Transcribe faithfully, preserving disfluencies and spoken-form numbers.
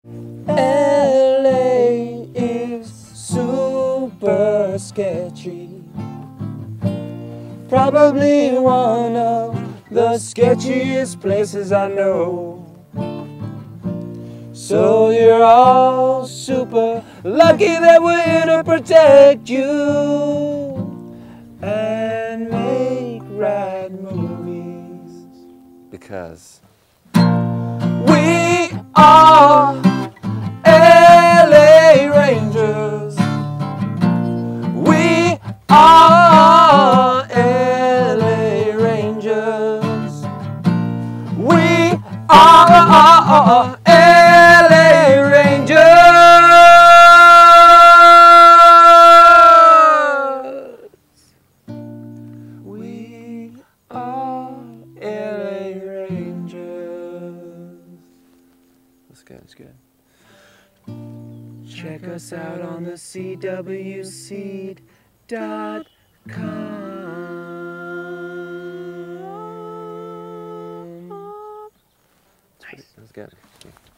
L A is super sketchy. Probably one of the sketchiest places I know. So you're all super lucky that we're here to protect you and make rad movies. Because we are L A Rangers. We are L A Rangers. We are L A Rangers. We are L A Rangers. That's good, that's good. Check us out on the C W seed dot com. Nice. That's good.